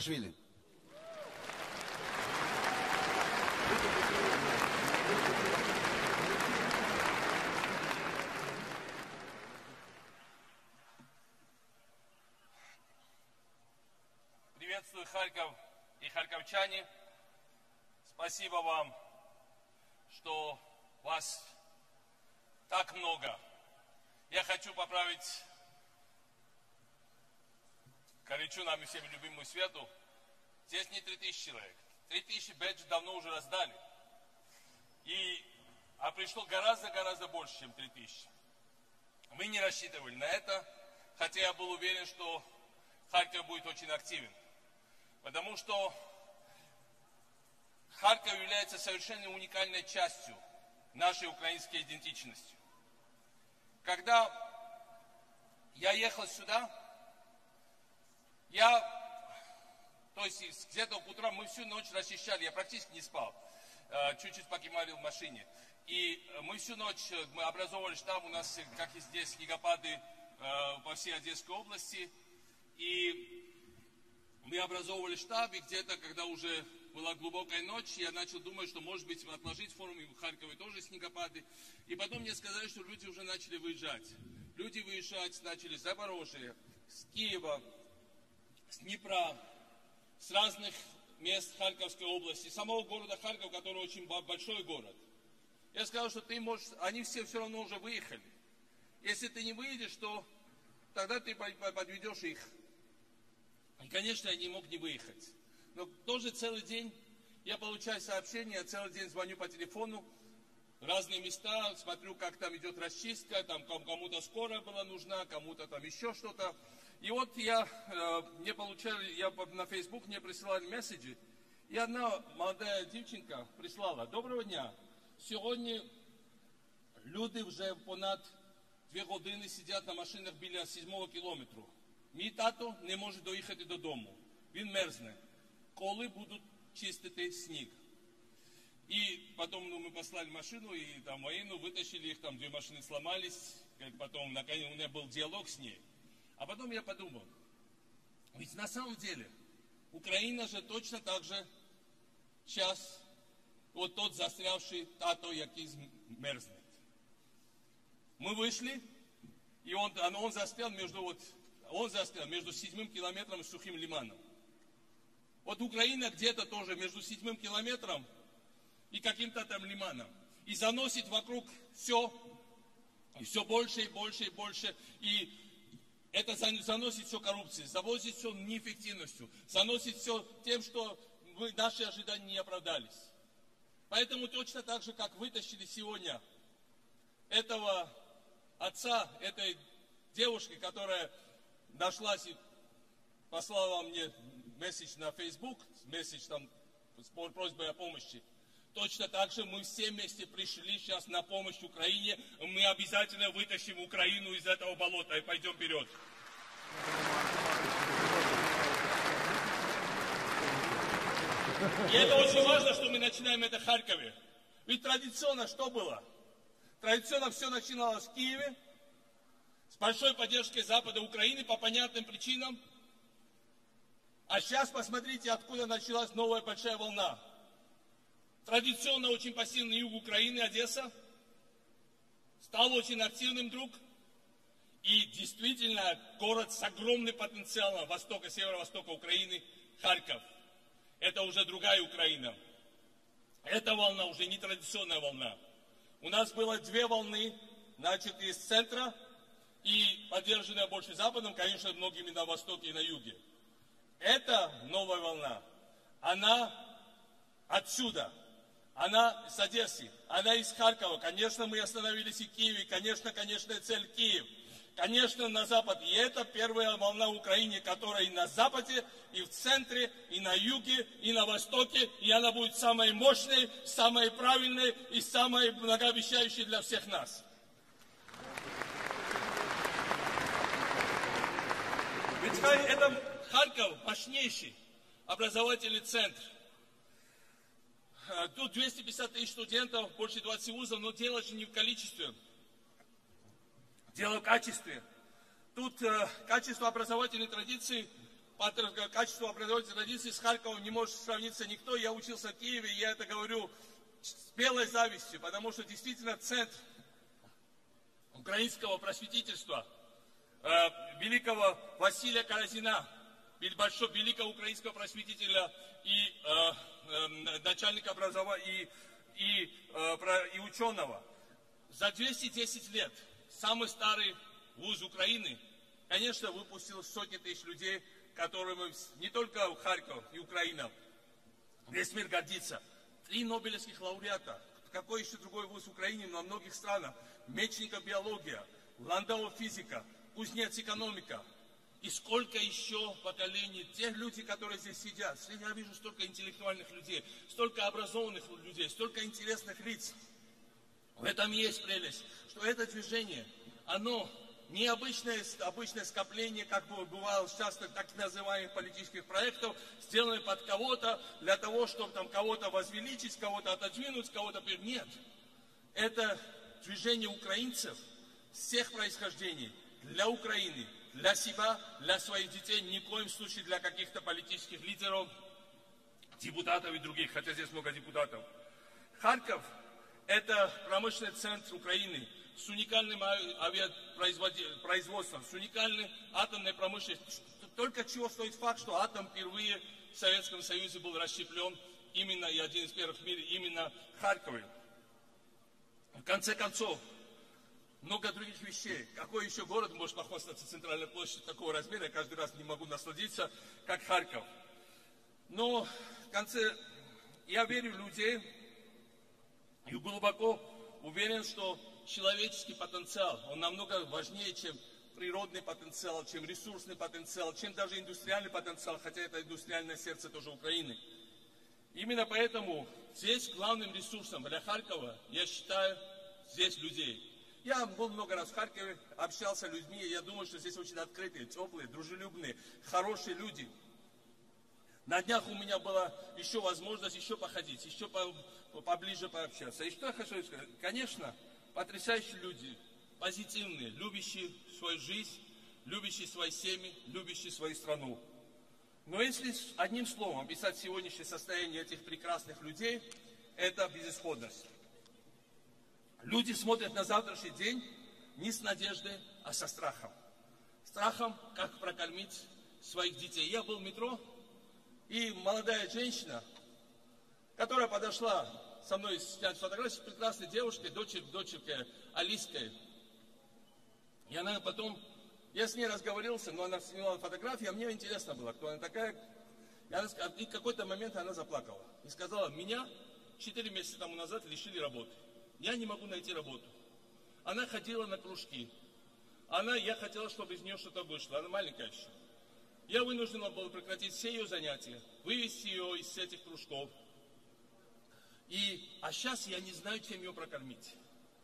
Саакашвили. Приветствую Харьков и харьковчане. Спасибо вам, что вас так много. Я хочу поправить горячо нам и всем любимую Свету. Здесь не 3000 человек. 3000 бэдж давно уже раздали. А пришло гораздо больше, чем 3000. Мы не рассчитывали на это, хотя я был уверен, что Харьков будет очень активен. Потому что Харьков является совершенно уникальной частью нашей украинской идентичности. Когда я ехал сюда, то есть где-то к утрам мы всю ночь расчищали, я практически не спал, чуть-чуть покемарил в машине. И мы всю ночь, мы образовывали штаб, у нас, как и здесь, снегопады по всей Одесской области. И мы образовывали штаб, и где-то, когда уже была глубокая ночь, я начал думать, что, может быть, отложить форум, и в Харькове тоже снегопады. И потом мне сказали, что люди уже начали выезжать. Люди выезжать начали с Запорожья, с Киева, с Днепра, с разных мест Харьковской области, самого города Харьков, который очень большой город. Я сказал, что ты можешь, они все равно уже выехали. Если ты не выедешь, то тогда ты подведешь их. И, конечно, я не мог не выехать. Но тоже целый день я получаю сообщения, целый день звоню по телефону в разные места, смотрю, как там идет расчистка, там кому-то скорая была нужна, кому-то там еще что-то. И вот на Facebook мне присылали месседжи, и одна молодая девчинка прислала: доброго дня, сьогодні люди вже понад 2 години сидять на машинах біля 7-го кілометру. Мій тато не може доїхати додому, він мерзне. Коли будуть чистити сніг? И потом мы послали машину, и там военную вытащили их, там 2 машины сломались. Потом, наконец, у меня был диалог с ней. А потом я подумал, ведь на самом деле Украина же точно так же сейчас, вот тот застрявший тато, який мерзнет. Мы вышли, и он застрял между 7-м километром и Сухим Лиманом. Вот Украина где-то тоже между 7-м километром и каким-то там лиманом. И заносит вокруг все, и все больше, и больше, и больше. И это заносит все коррупцией, завозит все неэффективностью, заносит все тем, что наши ожидания не оправдались. Поэтому точно так же, как вытащили сегодня этого отца, этой девушки, которая нашлась и послала мне месседж на Facebook, месседж там с просьбой о помощи. Точно так же мы все вместе пришли сейчас на помощь Украине. Мы обязательно вытащим Украину из этого болота и пойдем вперед. И это очень важно, что мы начинаем это в Харькове. Ведь традиционно что было? Традиционно все начиналось в Киеве, с большой поддержкой Запада Украины по понятным причинам. А сейчас посмотрите, откуда началась новая большая волна. Традиционно очень пассивный юг Украины, Одесса, стал очень активным вдруг. И действительно, город с огромным потенциалом востока, северо-востока Украины, Харьков. Это уже другая Украина. Эта волна уже не традиционная волна. У нас было 2 волны, значит, из центра и поддержанная больше Западом, конечно, многими на востоке и на юге. Эта новая волна, она отсюда. Она с Одессы, она из Харькова. Конечно, мы остановились и в Киеве. Конечно, цель Киев. Конечно, на Запад. И это первая волна в Украине, которая и на Западе, и в центре, и на юге, и на востоке. И она будет самой мощной, самой правильной и самой многообещающей для всех нас. Ведь это Харьков мощнейший образовательный центр. Тут 250 тысяч студентов, больше 20 вузов, но дело же не в количестве, дело в качестве. Тут качество образовательной традиции по качеству образовательной традиции с Харьковом не может сравниться никто. Я учился в Киеве, и я это говорю с белой завистью, потому что действительно центр украинского просветительства, великого Василия Каразина, великого украинского просветителя и начальника образования и ученого. За 210 лет самый старый вуз Украины, конечно, выпустил сотни тысяч людей, которыми не только Харьков и Украина, весь мир гордится. 3 нобелевских лауреата. Какой еще другой вуз в Украине, но во многих странах. Мечников биология, Ландау физика, Кузнец экономика. И сколько еще поколений, тех людей, которые здесь сидят. Я вижу столько интеллектуальных людей, столько образованных людей, столько интересных лиц. В этом есть прелесть, что это движение, оно не обычное скопление, как бывало часто так называемых политических проектов, сделанные под кого-то, для того, чтобы там кого-то возвеличить, кого-то отодвинуть, кого-то... Нет. Это движение украинцев всех происхождений для Украины, для себя, для своих детей, ни в коем случае для каких-то политических лидеров, депутатов и других, хотя здесь много депутатов. Харьков – это промышленный центр Украины с уникальным авиапроизводством, с уникальной атомной промышленностью. Только чего стоит факт, что атом впервые в Советском Союзе был расщеплен именно, и один из первых в мире, именно в Харькове. В конце концов, много других вещей. Какой еще город может похвастаться центральной площадью такого размера? Я каждый раз не могу насладиться, как Харьков. Но в конце я верю в людей и глубоко уверен, что человеческий потенциал, он намного важнее, чем природный потенциал, чем ресурсный потенциал, чем даже индустриальный потенциал, хотя это индустриальное сердце тоже Украины. Именно поэтому здесь главным ресурсом для Харькова, я считаю, здесь людей. Я был много раз в Харькове, общался с людьми, и я думаю, что здесь очень открытые, теплые, дружелюбные, хорошие люди. На днях у меня была еще возможность еще походить, еще поближе пообщаться. И что я хочу сказать? Конечно, потрясающие люди, позитивные, любящие свою жизнь, любящие свои семьи, любящие свою страну. Но если одним словом описать сегодняшнее состояние этих прекрасных людей, это безысходность. Люди смотрят на завтрашний день не с надеждой, а со страхом. Страхом, как прокормить своих детей. Я был в метро, и молодая женщина, которая подошла со мной снять фотографию с прекрасной девушкой, дочеркой Алиской. И она потом, я с ней разговорился, но она сняла фотографию, а мне интересно было, кто она такая. И в какой-то момент она заплакала. И сказала, меня 4 месяца тому назад лишили работы. Я не могу найти работу. Она ходила на кружки. Я хотела, чтобы из нее что-то вышло. Она маленькая еще. Я вынужден был прекратить все ее занятия, вывести ее из этих кружков. А сейчас я не знаю, чем ее прокормить.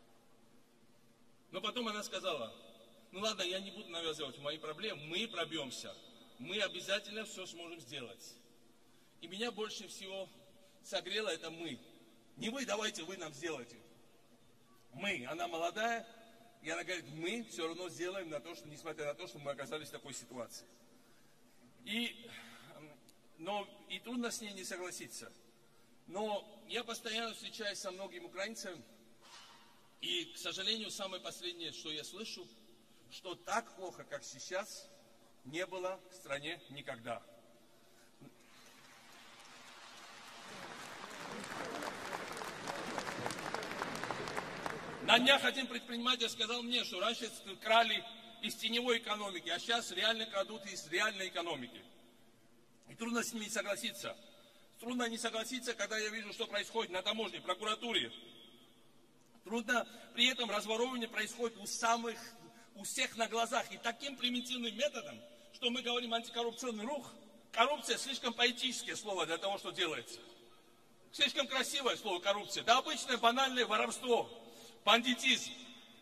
Но потом она сказала, ну ладно, я не буду навязывать мои проблемы, мы пробьемся. Мы обязательно все сможем сделать. И меня больше всего согрело это мы. Не вы, давайте вы нам сделайте. Мы, она молодая, и она говорит, мы все равно сделаем, несмотря на то, что мы оказались в такой ситуации. И трудно с ней не согласиться. Но я постоянно встречаюсь со многими украинцами, и, к сожалению, самое последнее, что я слышу, что так плохо, как сейчас, не было в стране никогда. На днях один предприниматель сказал мне, что раньше крали из теневой экономики, а сейчас реально крадут из реальной экономики. И трудно с ними согласиться. Трудно не согласиться, когда я вижу, что происходит на таможне, в прокуратуре. Трудно при этом разворовывание происходит у всех на глазах. И таким примитивным методом, что мы говорим антикоррупционный рух, коррупция слишком поэтическое слово для того, что делается. Слишком красивое слово коррупция. Да обычное банальное воровство, бандитизм.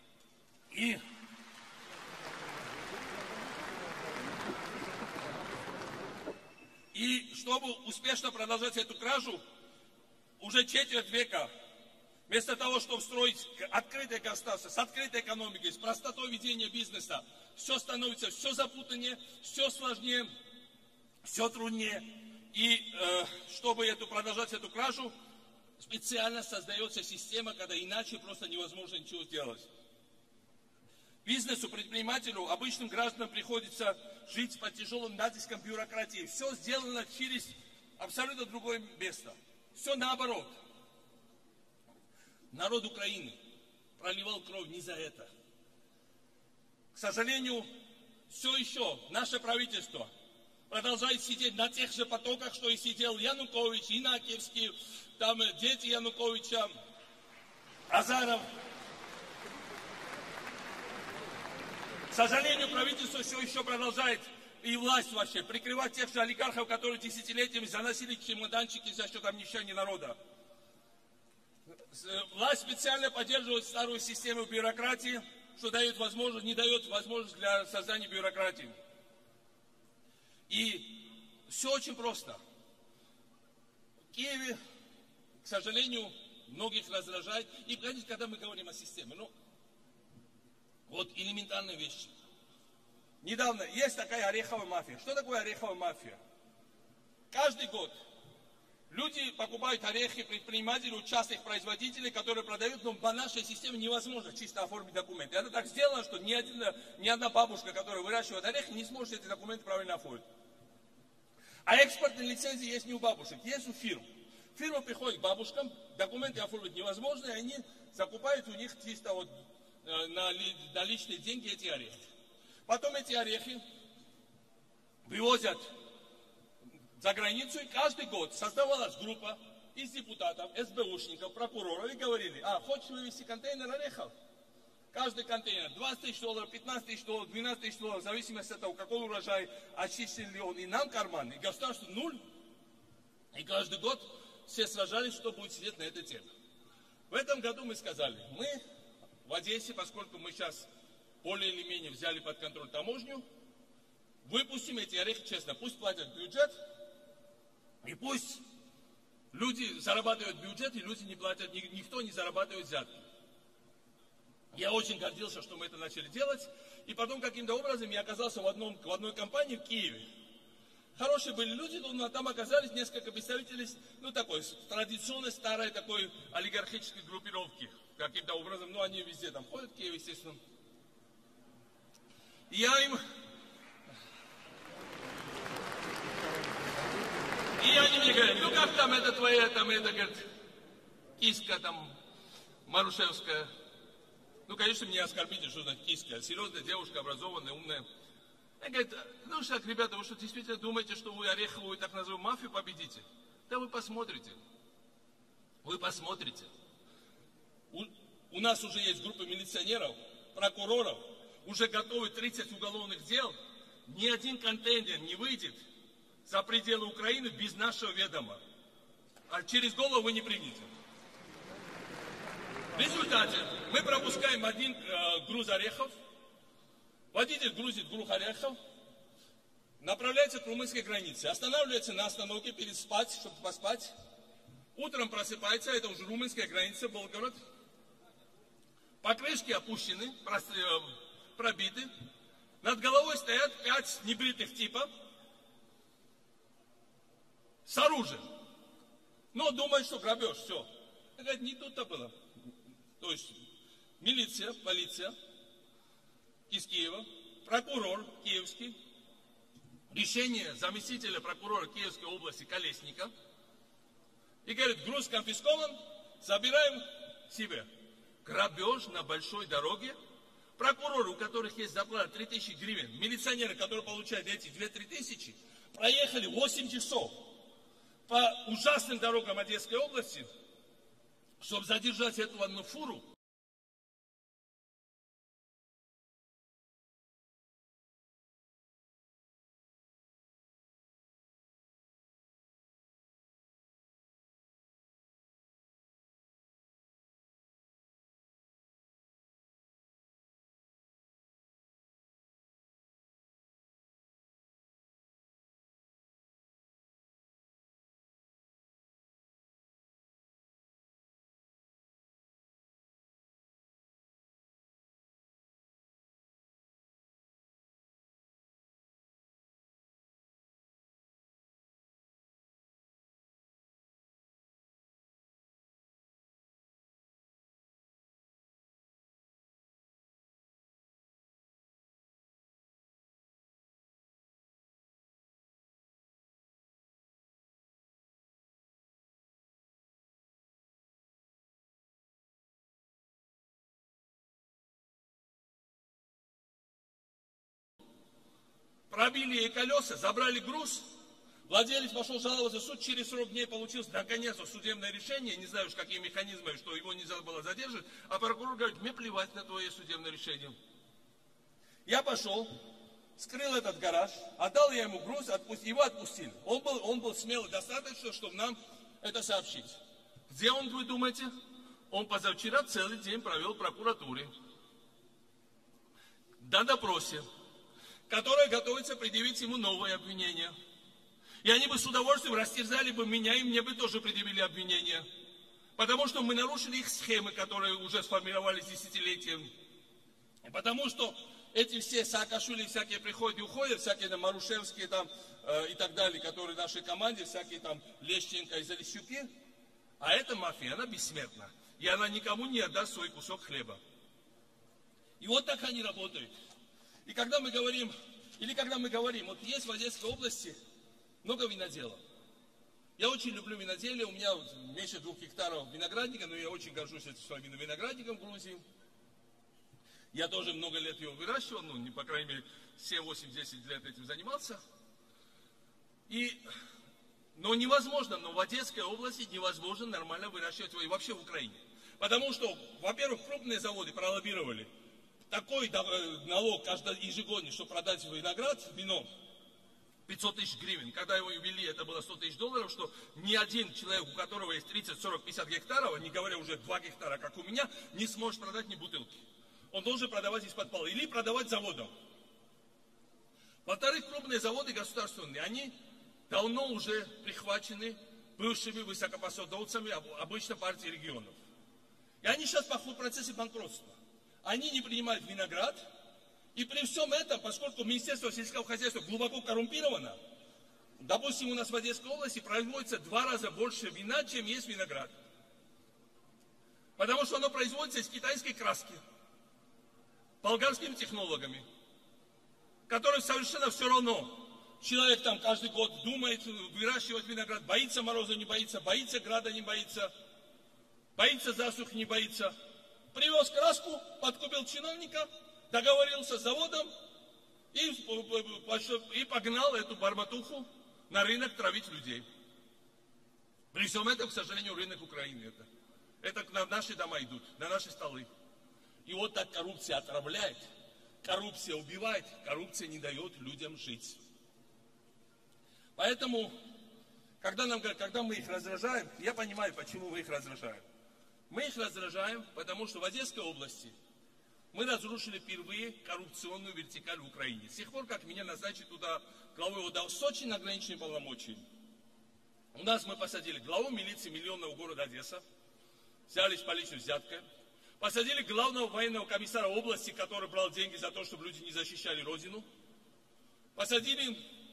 И чтобы успешно продолжать эту кражу, уже четверть века, вместо того, чтобы строить открытое государство, с открытой экономикой, с простотой ведения бизнеса, все становится все запутаннее, все сложнее. все труднее. И чтобы продолжать эту кражу, специально создается система, когда иначе просто невозможно ничего сделать. Бизнесу, предпринимателю, обычным гражданам приходится жить под тяжелым натиском бюрократии. Все сделано через абсолютно другое место. Все наоборот. Народ Украины проливал кровь не за это. К сожалению, все еще наше правительство продолжает сидеть на тех же потоках, что и сидел Янукович, Инакиевский, там дети Януковича, Азаров. К сожалению, правительство все еще продолжает, и власть вообще, прикрывать тех же олигархов, которые десятилетиями заносили чемоданчики за счет обнищания народа. Власть специально поддерживает старую систему бюрократии, что дает возможность, не дает возможность для создания бюрократии. И все очень просто. В Киеве, к сожалению, многих раздражает. И, когда мы говорим о системе, вот элементарные вещи. Недавно есть такая ореховая мафия. Что такое ореховая мафия? Каждый год люди покупают орехи предпринимателей, частных производителей, которые продают, но по нашей системе невозможно чисто оформить документы. Это так сделано, что ни одна бабушка, которая выращивает орехи, не сможет эти документы правильно оформить. А экспортные лицензии есть не у бабушек, есть у фирм. Фирма приходит к бабушкам, документы оформить невозможно, и они закупают у них чисто на личные деньги эти орехи. Потом эти орехи вывозят за границу, и каждый год создавалась группа из депутатов, СБУшников, прокуроров, и говорили: хочешь вывезти контейнер орехов? Каждый контейнер 20 тысяч долларов, 15 тысяч долларов, 12 тысяч долларов, в зависимости от того, какой урожай, очищен ли он, и нам карман, и государству нуль. И каждый год все сражались, кто будет сидеть на этой теме. В этом году мы сказали, мы в Одессе, поскольку мы сейчас более или менее взяли под контроль таможню, выпустим эти орехи честно, пусть платят бюджет, и пусть люди зарабатывают бюджет, и люди не платят, никто не зарабатывает взятки. Я очень гордился, что мы это начали делать, и потом каким-то образом я оказался в одной компании в Киеве. Хорошие были люди, но там оказались несколько представителей, такой традиционной старой такой олигархической группировки. Каким-то образом, они везде там ходят в Киеве, естественно. И они мне говорят: как там это твоя, говорит, киска там, Марушевская. Конечно, мне оскорбите, что значит киска. Серьезная девушка, образованная, умная. Она говорит: так, ребята, вы что, действительно думаете, что вы ореховую, так называемую, мафию победите? Да вы посмотрите. Вы посмотрите. У нас уже есть группа милиционеров, прокуроров, уже готовы 30 уголовных дел. Ни один контейнер не выйдет за пределы Украины без нашего ведома. А через голову вы не примете. В результате мы пропускаем один груз орехов, водитель грузит груз орехов, направляется к румынской границе, останавливается на остановке спать, чтобы поспать. Утром просыпается, это уже румынская граница, Белгород. Покрышки опущены, пробиты. Над головой стоят 5 небритых типов с оружием. Но думают, что грабеж, все. Это не тут-то было. То есть милиция, полиция из Киева, прокурор киевский, решение заместителя прокурора Киевской области Колесника, и говорит: груз конфискован, забираем себе. Грабеж на большой дороге. Прокуроры, у которых есть зарплата 3000 гривен, милиционеры, которые получают эти 2-3 тысячи, проехали 8 часов по ужасным дорогам Одесской области, чтобы задержать эту одну фуру. пробили ей колеса, забрали груз. Владелец пошел жаловаться в суд, через 40 дней получилось наконец-то судебное решение, не знаю уж какие механизмы, что его нельзя было задерживать, а прокурор говорит, мне плевать на твое судебное решение. Я пошел, скрыл этот гараж, отдал я ему груз, его отпустили. Он был смелый достаточно, чтобы нам это сообщить. Где он, вы думаете? Он позавчера целый день провел в прокуратуре. На допросе, которое готовится предъявить ему новое обвинение. И они бы с удовольствием растерзали бы меня, и мне бы тоже предъявили обвинение. Потому что мы нарушили их схемы, которые уже сформировались десятилетиями. И потому что эти все Саакашвили всякие приходят и уходят, всякие там Марушевские там и так далее, которые в нашей команде, всякие там Лещенко и Залищуки. А эта мафия, она бессмертна. И она никому не отдаст свой кусок хлеба. И вот так они работают. И когда мы говорим, вот есть в Одесской области много виноделов. Я очень люблю виноделие, у меня меньше 2 гектаров виноградника, но я очень горжусь этим своим виноградником в Грузии. Я тоже много лет его выращивал, по крайней мере, 7, 8, 10 лет этим занимался. Но в Одесской области невозможно нормально выращивать его, и вообще в Украине. Потому что, во-первых, крупные заводы пролоббировали такой налог ежегодный, чтобы продать виноград, вино, 500 тысяч гривен. Когда его ввели, это было 100 тысяч долларов, что ни один человек, у которого есть 30, 40, 50 гектаров, не говоря уже 2 гектара, как у меня, не сможет продать ни бутылки. Он должен продавать из-под пола или продавать заводам. Во-вторых, крупные заводы государственные, они давно уже прихвачены бывшими высокопосадовцами, обычно партии регионов. И они сейчас в процессе банкротства. Они не принимают виноград. И при всем этом, поскольку Министерство сельского хозяйства глубоко коррумпировано, допустим, у нас в Одесской области производится 2 раза больше вина, чем есть виноград. Потому что оно производится из китайской краски, болгарскими технологами, которым совершенно все равно. Человек там каждый год думает выращивать виноград, боится мороза, не боится, боится града, не боится, боится засух, не боится. Привез краску, подкупил чиновника, договорился с заводом и погнал эту барматуху на рынок травить людей. При всем этом, к сожалению, рынок Украины это на наши дома идут, на наши столы. И вот так коррупция отравляет, коррупция убивает, коррупция не дает людям жить. Поэтому, когда мы их раздражаем, я понимаю, почему мы их раздражаем. Мы их раздражаем, потому что в Одесской области мы разрушили впервые коррупционную вертикаль в Украине. С тех пор, как меня назначили туда главой ОДА с очень ограниченными полномочиями. У нас мы посадили главу милиции миллионного города Одесса, взялись по личной взяткой, посадили главного военного комиссара области, который брал деньги за то, чтобы люди не защищали родину, посадили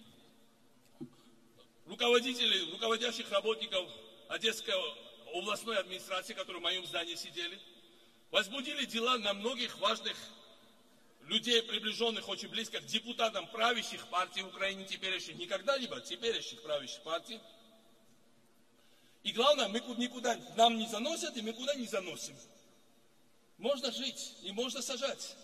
руководящих работников Одесской областной администрации, которые в моем здании сидели, возбудили дела на многих важных людей, приближенных очень близко к депутатам правящих партий в Украине теперешних, не когда-либо, теперешних правящих партий. И главное, нам не заносят, и мы куда не заносим. Можно жить и можно сажать.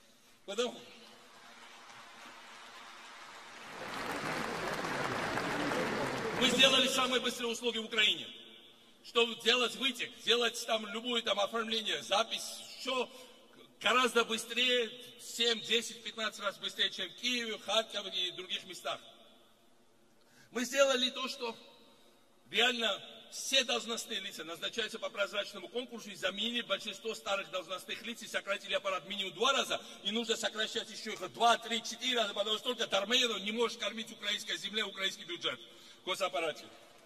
Мы сделали самые быстрые услуги в Украине. Чтобы делать вытек, делать там любое там оформление, запись, все гораздо быстрее, 7, 10, 15 раз быстрее, чем в Киеве, Харькове и других местах. Мы сделали то, что реально все должностные лица назначаются по прозрачному конкурсу и заменили большинство старых должностных лиц и сократили аппарат минимум 2 раза, и нужно сокращать еще их 2, 3, 4 раза, потому что столько дармееров не может кормить украинская земля, украинский бюджет в госаппарате.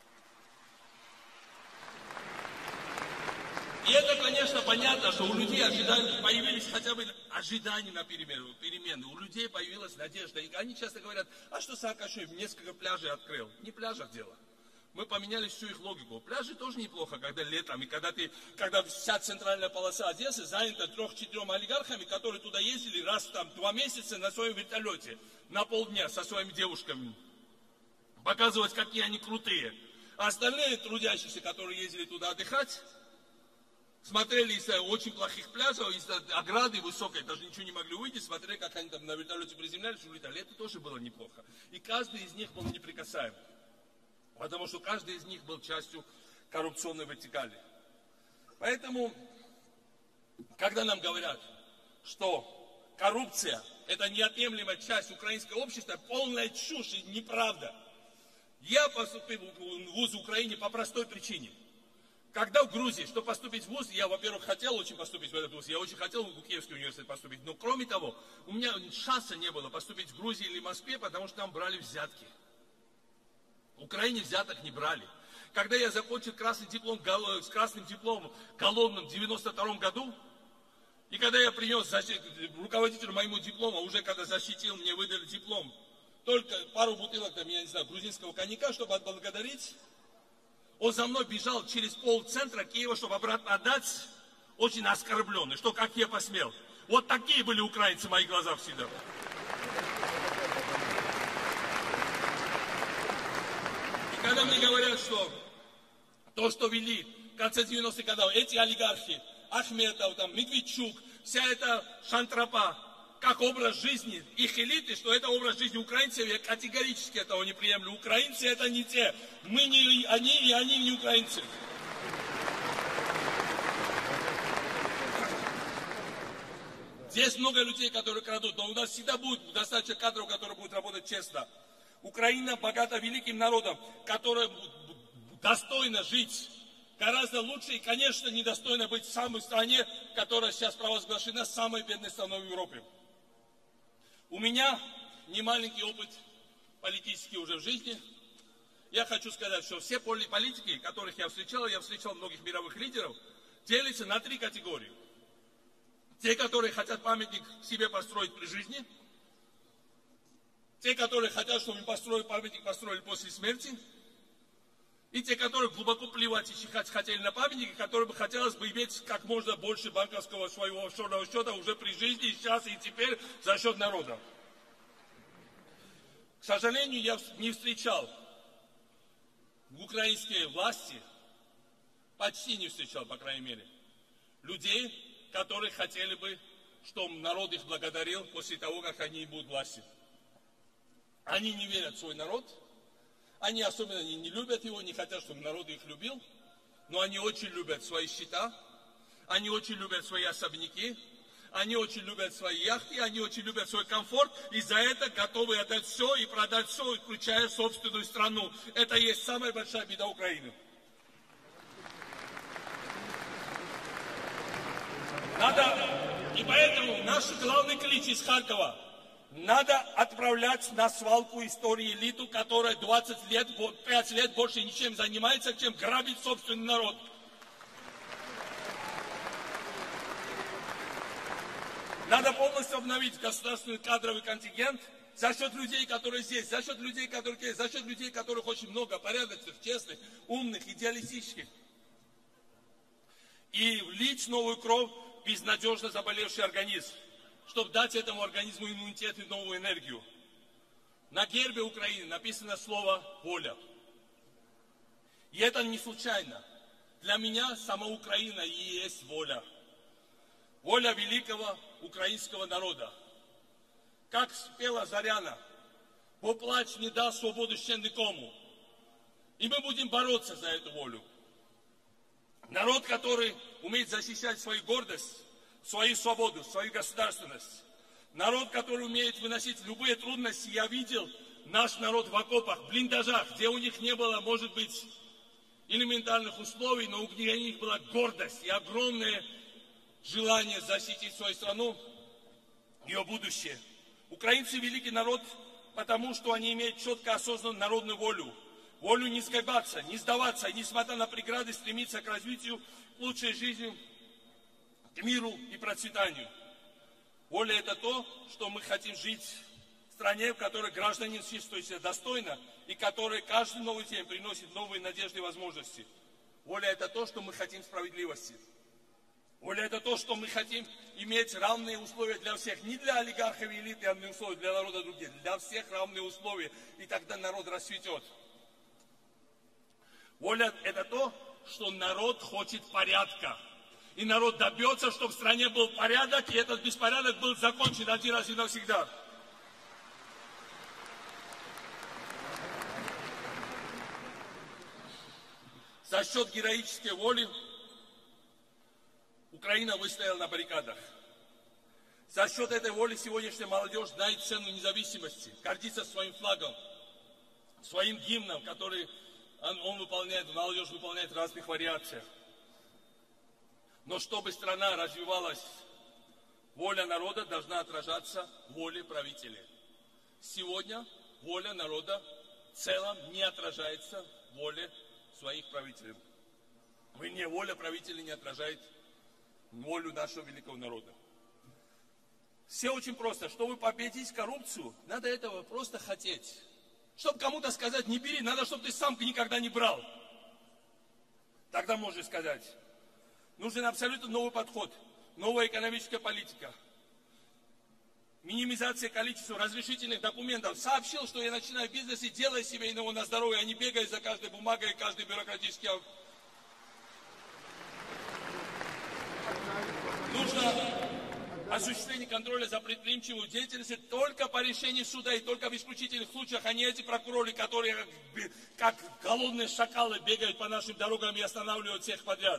И это, конечно, понятно, что у людей появились хотя бы ожидания на перемены. У людей появилась надежда. И они часто говорят, а что Саакашвили несколько пляжей открыл? Не в пляжах дело. Мы поменяли всю их логику. Пляжи тоже неплохо, когда летом, и когда вся центральная полоса Одессы занята 3-4 олигархами, которые туда ездили раз в 2 месяца на своем вертолете, на полдня со своими девушками. Показывать, какие они крутые. А остальные трудящиеся, которые ездили туда отдыхать, смотрели из очень плохих пляжей, из ограды высокой, даже ничего не могли увидеть, смотрели, как они там на вертолете приземлялись, улетали. Это тоже было неплохо. И каждый из них был неприкасаем. Потому что каждый из них был частью коррупционной вертикали. Поэтому, когда нам говорят, что коррупция – это неотъемлемая часть украинского общества, полная чушь и неправда. Я поступил в вуз в Украине по простой причине. Когда в Грузии, чтобы поступить в вуз, я, во-первых, хотел очень поступить в этот вуз, я очень хотел в Киевский университет поступить, но кроме того, у меня шанса не было поступить в Грузии или в Москве, потому что там брали взятки. В Украине взяток не брали. Когда я закончил красный диплом, с красным дипломом колонным в 92 году, и когда я принес руководителю моему диплому, уже когда защитил, мне выдали диплом, только пару бутылок, там, я не знаю, грузинского коньяка, чтобы отблагодарить, он за мной бежал через полцентра Киева, чтобы обратно отдать, очень оскорбленный, что как я посмел. Вот такие были украинцы в моих глазах всегда. И когда мне говорят, что то, что вели в конце 90-х годов, эти олигархи, Ахметов, там, Медведчук, вся эта шантропа, как образ жизни их элиты, что это образ жизни украинцев, я категорически этого не приемлю. Украинцы это не те. Мы не они, и они не украинцы. Здесь много людей, которые крадут, но у нас всегда будет достаточно кадров, которые будут работать честно. Украина богата великим народом, который достойно жить. Гораздо лучше и, конечно, недостойно быть в самой стране, которая сейчас провозглашена самой бедной страной в Европе. У меня немаленький опыт политический уже в жизни. Я хочу сказать, что все политики, которых я встречал многих мировых лидеров, делятся на 3 категории. Те, которые хотят памятник себе построить при жизни. Те, которые хотят, чтобы им памятник построили после смерти. И те, которые глубоко плевать и чихать хотели на памятники, которым бы хотелось бы иметь как можно больше банковского своего офшорного счета уже при жизни, и сейчас, и теперь за счет народа. К сожалению, я не встречал в украинской власти, почти не встречал, по крайней мере, людей, которые хотели бы, чтобы народ их благодарил после того, как они будут власти. Они не верят в свой народ. Они особенно не любят его, не хотят, чтобы народ их любил, но они очень любят свои счета, они очень любят свои особняки, они очень любят свои яхты, они очень любят свой комфорт, и за это готовы отдать все и продать все, включая собственную страну. Это и есть самая большая беда Украины. И поэтому наш главный клич из Харькова: надо отправлять на свалку истории элиту, которая 5 лет больше ничем занимается, чем грабить собственный народ. Надо полностью обновить государственный кадровый контингент за счет людей, которые здесь, за счет людей, которые здесь, за счет людей, которых очень много, порядочных, честных, умных, идеалистических. И влить новую кровь в безнадежно заболевший организм, чтобы дать этому организму иммунитет и новую энергию. На гербе Украины написано слово «воля». И это не случайно. Для меня сама Украина и есть воля. Воля великого украинского народа. Как спела Заряна: «Бо плач не даст свободу ще никому». И мы будем бороться за эту волю. Народ, который умеет защищать свою гордость, свою свободу, свою государственность. Народ, который умеет выносить любые трудности. Я видел наш народ в окопах, в блиндажах, где у них не было, может быть, элементарных условий, но у них была гордость и огромное желание защитить свою страну, ее будущее. Украинцы великий народ, потому что они имеют четко осознанную народную волю. Волю не сгибаться, не сдаваться, несмотря на преграды, стремиться к развитию, к лучшей жизни, к миру и процветанию. Воля – это то, что мы хотим жить в стране, в которой гражданин чувствует себя достойно и которой каждый новый день приносит новые надежды и возможности. Воля – это то, что мы хотим справедливости. Воля – это то, что мы хотим иметь равные условия для всех. Не для олигархов и элиты равные условия, для народа другие. Для всех равные условия. И тогда народ расцветет. Воля – это то, что народ хочет порядка. И народ добьется, чтобы в стране был порядок, и этот беспорядок был закончен один раз и навсегда. За счет героической воли Украина выстояла на баррикадах. За счет этой воли сегодняшняя молодежь знает цену независимости, гордится своим флагом, своим гимном, который он выполняет, молодежь выполняет в разных вариациях. Но чтобы страна развивалась, воля народа должна отражаться в воле правителей. Сегодня воля народа в целом не отражается в воле своих правителей. Воля правителей не отражает волю нашего великого народа. Все очень просто. Чтобы победить коррупцию, надо этого просто хотеть. Чтобы кому-то сказать, не бери, надо, чтобы ты сам никогда не брал. Тогда можешь сказать. Нужен абсолютно новый подход, новая экономическая политика. Минимизация количества разрешительных документов. Сообщил, что я начинаю бизнес и делай себе его на здоровье, а не бегай за каждой бумагой и каждый бюрократический. Нужно осуществление контроля за предприимчивой деятельностью только по решению суда и только в исключительных случаях, а не эти прокуроры, которые как голодные шакалы бегают по нашим дорогам и останавливают всех подряд.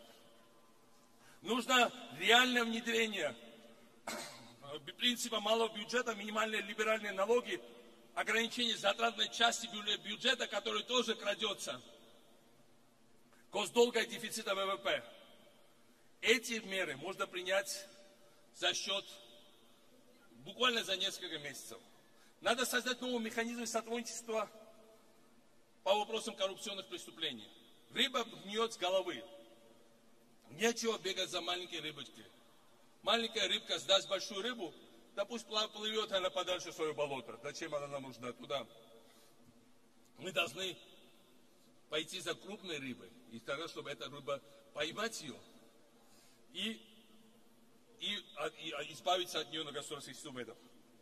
Нужно реальное внедрение принципа малого бюджета, минимальные либеральные налоги, ограничение затратной части бюджета, который тоже крадется, госдолга и дефицита ВВП. Эти меры можно принять за счет, буквально за несколько месяцев. Надо создать новый механизм сотрудничества по вопросам коррупционных преступлений. Рыба гниет с головы. Нечего бегать за маленькой рыбочкой. Маленькая рыбка сдаст большую рыбу, да пусть плывет она подальше в свое болото. Зачем она нам нужна туда? Мы должны пойти за крупной рыбой, и тогда, чтобы эта рыба поймать ее и избавиться от нее на государственных инструментах.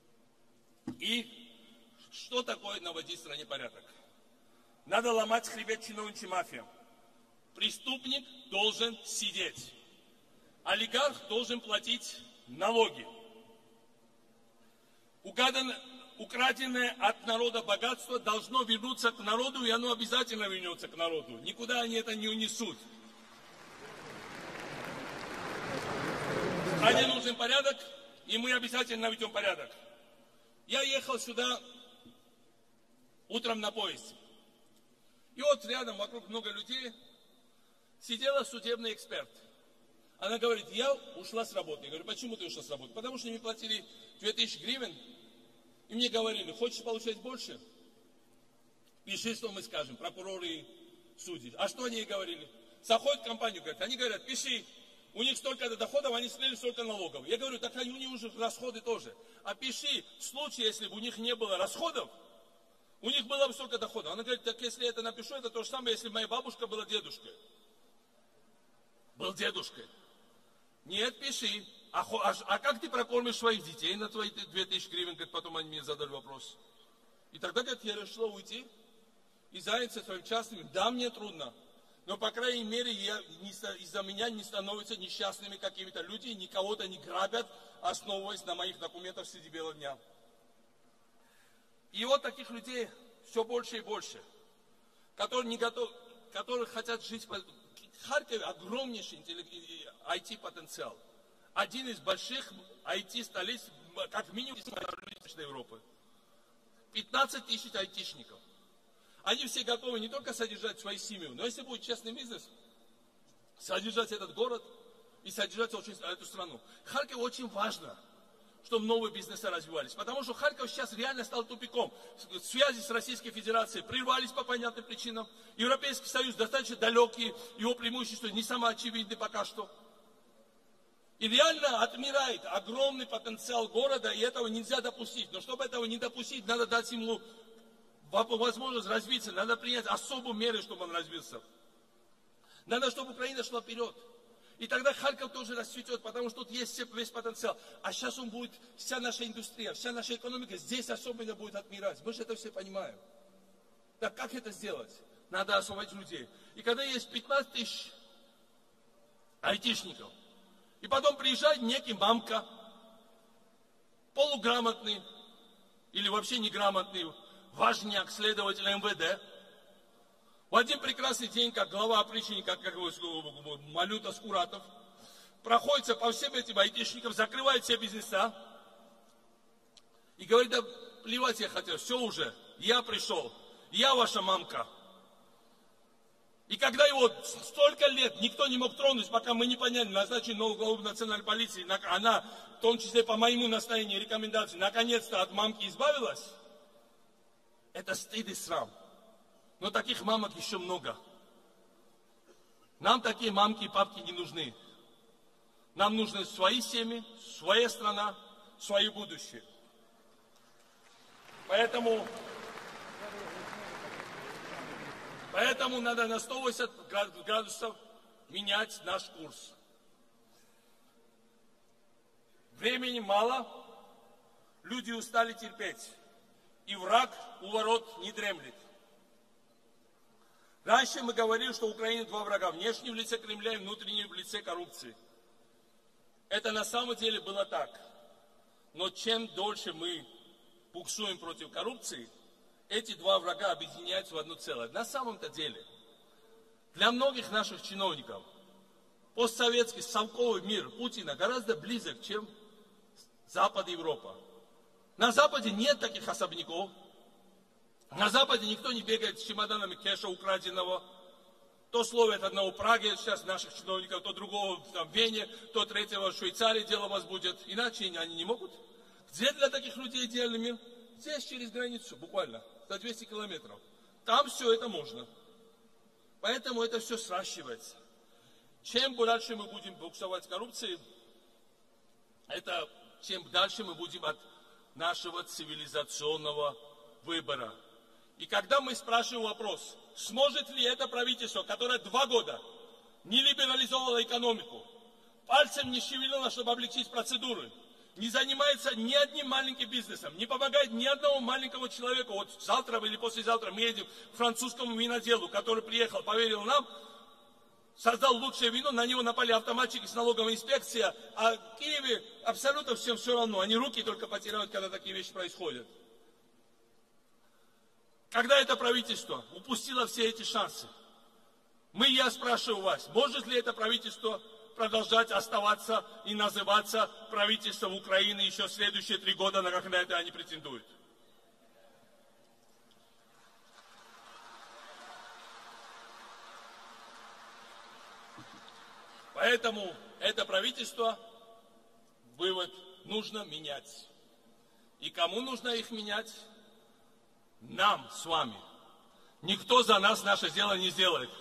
И что такое наводить в стране порядок? Надо ломать хребет чиновничьим мафиям. Преступник должен сидеть. Олигарх должен платить налоги. Украденное от народа богатство должно вернуться к народу, и оно обязательно вернется к народу. Никуда они это не унесут. В стране нужен порядок, и мы обязательно наведем порядок. Я ехал сюда утром на поезде. И вот рядом, вокруг много людей, сидела судебный эксперт. Она говорит, я ушла с работы. Я говорю, почему ты ушла с работы? Потому что мне платили 2000 гривен. И мне говорили, хочешь получать больше? Пиши, что мы скажем, прокуроры и судьи. А что они ей говорили? Заходят в компанию, говорят, они говорят, пиши, у них столько доходов, они слили столько налогов. Я говорю, так у них уже расходы тоже. А пиши, в случае, если бы у них не было расходов, у них было бы столько доходов. Она говорит, так если я это напишу, это то же самое, если моя бабушка была дедушкой. Был дедушкой. Нет, пиши. А как ты прокормишь своих детей на твои 2000 гривен, как потом они мне задали вопрос. И тогда, как я решила уйти и заняться своим частным, да, мне трудно. Но, по крайней мере, из-за меня не становятся несчастными какими-то люди, никого-то не грабят, основываясь на моих документах среди бела дня. И вот таких людей все больше и больше, которые хотят жить. В Харькове огромнейший IT-потенциал. Один из больших IT-столиц, как минимум, из Европы. 15 тысяч айтишников. Они все готовы не только содержать свою семью, но если будет честный бизнес, содержать этот город и содержать эту страну. Харькову очень важно, чтобы новые бизнесы развивались. Потому что Харьков сейчас реально стал тупиком. Связи с Российской Федерацией прервались по понятным причинам. Европейский Союз достаточно далекий, его преимущества не самоочевидны пока что. И реально отмирает огромный потенциал города, и этого нельзя допустить. Но чтобы этого не допустить, надо дать ему возможность развиться, надо принять особые меры, чтобы он развился. Надо, чтобы Украина шла вперед. И тогда Харьков тоже расцветет, потому что тут есть весь потенциал. А сейчас он будет, вся наша индустрия, вся наша экономика здесь особенно будет отмирать. Мы же это все понимаем. Так как это сделать? Надо освободить людей. И когда есть 15 тысяч айтишников. И потом приезжает некий мамка, полуграмотный или вообще неграмотный важняк, следователь МВД. В один прекрасный день, как глава опричника, как Малюта Скуратов, проходится по всем этим айтишникам, закрывает все бизнеса и говорит: да плевать я хотел, все уже, я пришел, я ваша мамка. И когда его столько лет никто не мог тронуть, пока мы не поняли, назначили новую главу национальной полиции, она, в том числе по моему настоянию и рекомендации, наконец-то от мамки избавилась, это стыд и срам. Но таких мамок еще много. Нам такие мамки и папки не нужны. Нам нужны свои семьи, своя страна, свое будущее. Поэтому надо на 180 градусов менять наш курс. Времени мало, люди устали терпеть, и враг у ворот не дремлет. Раньше мы говорили, что у Украины два врага: внешний в лице Кремля и внутренний в лице коррупции. Это на самом деле было так. Но чем дольше мы буксуем против коррупции, эти два врага объединяются в одно целое. На самом-то деле, для многих наших чиновников постсоветский совковый мир Путина гораздо близок, чем Запад и Европа. На Западе нет таких особняков. На Западе никто не бегает с чемоданами кэша украденного. То словят одного в Праге, сейчас наших чиновников, то другого там, в Вене, то третьего в Швейцарии дело возбудят. Иначе они не могут. Где для таких людей идеальный мир? Здесь через границу, буквально, за 200 километров. Там все это можно. Поэтому это все сращивается. Чем дальше мы будем буксовать коррупции, чем дальше мы будем от нашего цивилизационного выбора. И когда мы спрашиваем вопрос, сможет ли это правительство, которое 2 года не либерализовало экономику, пальцем не шевелило, чтобы облегчить процедуры, не занимается ни одним маленьким бизнесом, не помогает ни одному маленькому человеку. Вот завтра или послезавтра мы едем к французскому виноделу, который приехал, поверил нам, создал лучшее вино, на него напали автоматчики с налоговой инспекцией, а в Киеве абсолютно всем все равно, они руки только потеряют, когда такие вещи происходят. Когда это правительство упустило все эти шансы, я спрашиваю вас, может ли это правительство продолжать оставаться и называться правительством Украины еще следующие 3 года, на как на это они претендуют? Поэтому это правительство, вывод, нужно менять. И кому нужно их менять? Нам с вами. Никто за нас наше дело не сделает.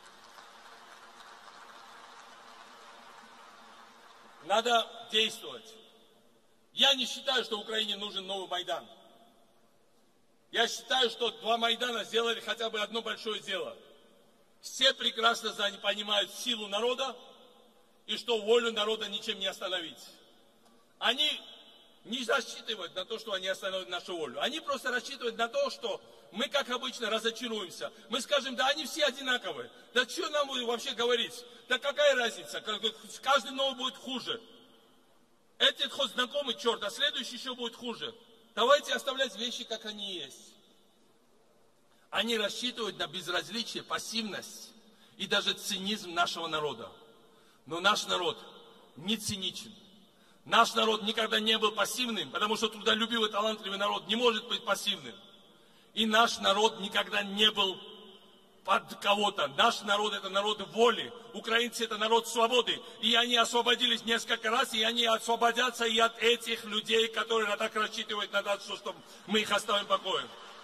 Надо действовать. Я не считаю, что Украине нужен новый Майдан. Я считаю, что 2 Майдана сделали хотя бы одно большое дело. Все прекрасно понимают силу народа и что волю народа ничем не остановить. Они не рассчитывают на то, что они остановят нашу волю. Они просто рассчитывают на то, что мы, как обычно, разочаруемся. Мы скажем: да они все одинаковые. Да что нам вообще говорить? Да какая разница? Каждый новый будет хуже. Этот хоть знакомый черт, а следующий еще будет хуже. Давайте оставлять вещи, как они есть. Они рассчитывают на безразличие, пассивность и даже цинизм нашего народа. Но наш народ не циничен. Наш народ никогда не был пассивным, потому что трудолюбивый, талантливый народ не может быть пассивным. И наш народ никогда не был под кого-то. Наш народ — это народ воли. Украинцы — это народ свободы. И они освободились несколько раз, и они освободятся и от этих людей, которые так рассчитывают на то, что мы их оставим в покое.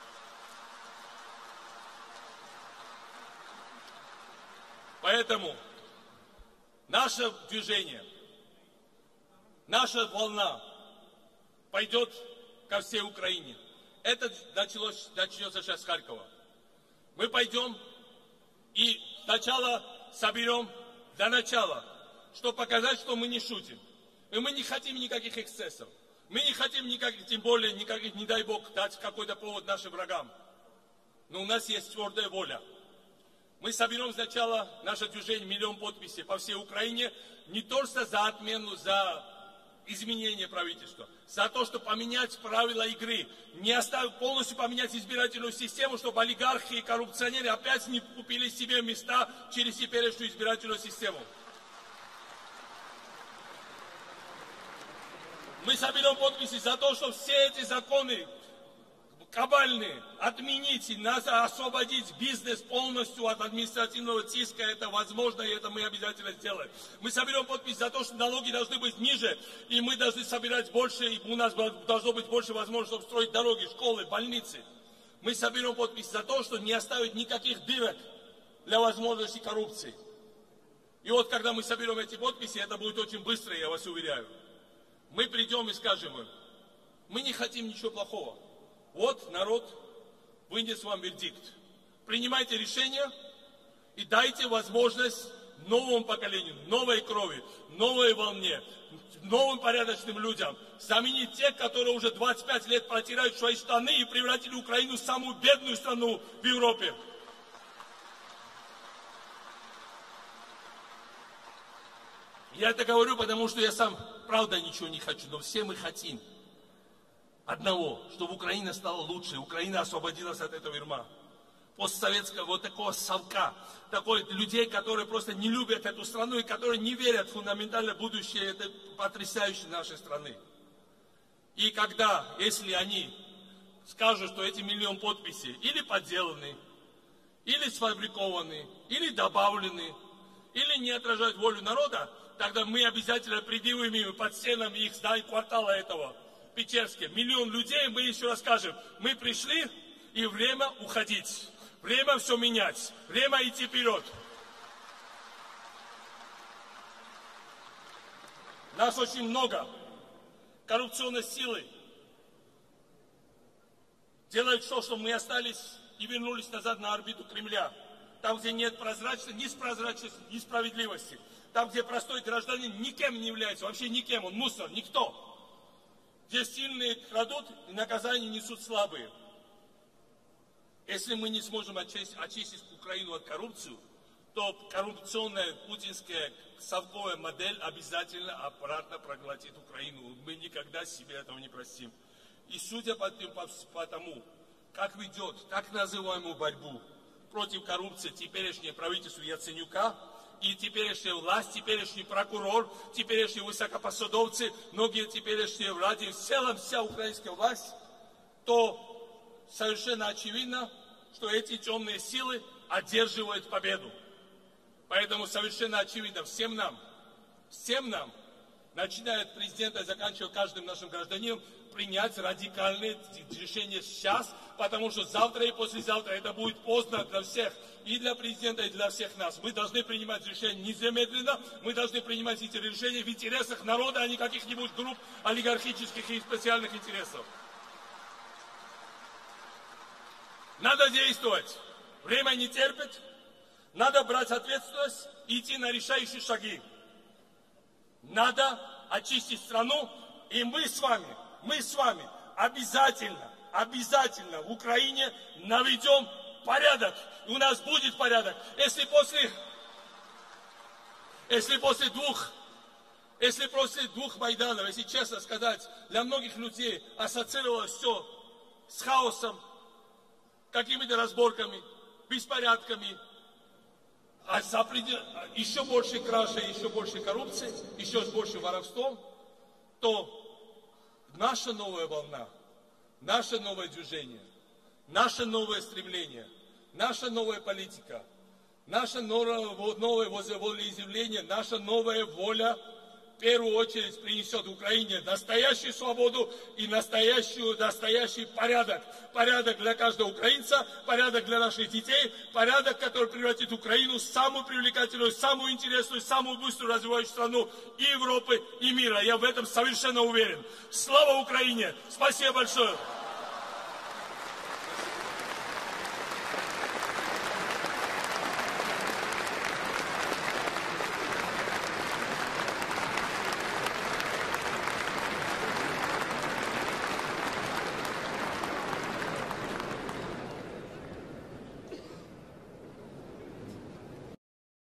Поэтому наше движение, наша волна пойдет ко всей Украине. Это начнется сейчас с Харькова. Мы пойдем и сначала соберем для начала, чтобы показать, что мы не шутим. И мы не хотим никаких эксцессов. Мы не хотим никаких, тем более, никаких, не дай Бог, дать какой-то повод нашим врагам. Но у нас есть твердая воля. Мы соберем сначала наше движение 1 000 000 подписей по всей Украине, не только за отмену, за изменение правительства, за то, чтобы поменять правила игры, не оставить, полностью поменять избирательную систему, чтобы олигархи и коррупционеры опять не купили себе места через теперешнюю избирательную систему. Мы соберем подписи за то, чтобы все эти законы кабальные отменить и нас освободить бизнес полностью от административного тиска. Это возможно, и это мы обязательно сделаем. Мы соберем подпись за то, что налоги должны быть ниже, и мы должны собирать больше, и у нас должно быть больше возможностей, чтобы строить дороги, школы, больницы. Мы соберем подпись за то, что не оставить никаких дырок для возможности коррупции. И вот когда мы соберем эти подписи, это будет очень быстро, я вас уверяю. Мы придем и скажем им, мы не хотим ничего плохого. Вот народ вынес вам вердикт. Принимайте решение и дайте возможность новому поколению, новой крови, новой волне, новым порядочным людям заменить тех, которые уже 25 лет протирают свои штаны и превратили Украину в самую бедную страну в Европе. Я это говорю, потому что я сам, правда, ничего не хочу, но все мы хотим одного, чтобы Украина стала лучше, Украина освободилась от этого ярма. Постсоветского вот такого совка, такой людей, которые просто не любят эту страну и которые не верят в фундаментальное будущее этой потрясающей нашей страны. И когда, если они скажут, что эти 1 000 000 подписей или подделаны, или сфабрикованы, или добавлены, или не отражают волю народа, тогда мы обязательно предъявим им под стенами их зданий квартала этого, Печерске, 1 000 000 людей, мы еще раз скажем, мы пришли, и время уходить, время все менять, время идти вперед. Нас очень много, коррупционной силы делают все, чтобы мы остались и вернулись назад на орбиту Кремля. Там, где нет прозрачности, ни справедливости. Там, где простой гражданин никем не является, вообще никем, он мусор, никто. Где сильные крадут, и наказание несут слабые. Если мы не сможем очистить Украину от коррупции, то коррупционная путинская совковая модель обязательно обратно проглотит Украину. Мы никогда себе этого не простим. И судя по тому, как ведет так называемую борьбу против коррупции теперешнее правительство Яценюка, и теперешняя власть, теперешний прокурор, теперешние высокопосадовцы, многие теперешние влади, в целом вся украинская власть, то совершенно очевидно, что эти темные силы одерживают победу. Поэтому совершенно очевидно всем нам, начиная от президента и заканчивая каждым нашим гражданином, принять радикальные решения сейчас, потому что завтра и послезавтра это будет поздно для всех, и для президента, и для всех нас. Мы должны принимать решения незамедленно, мы должны принимать эти решения в интересах народа, а не каких-нибудь групп олигархических и специальных интересов. Надо действовать. Время не терпит. Надо брать ответственность и идти на решающие шаги. Надо очистить страну, и мы с вами обязательно в Украине наведем порядок. И у нас будет порядок. Если после двух Майданов, если честно сказать, для многих людей ассоциировалось все с хаосом, какими-то разборками, беспорядками, а еще больше кражи, еще больше коррупции, еще больше воровством, то наша новая волна, наше новое движение, наше новое стремление, наша новая политика, наше новое волеизъявление, наша новая воля в первую очередь принесет Украине настоящую свободу и настоящий порядок. Порядок для каждого украинца, порядок для наших детей, порядок, который превратит Украину в самую привлекательную, самую интересную, самую быструю развивающую страну и Европы, и мира. Я в этом совершенно уверен. Слава Украине! Спасибо большое!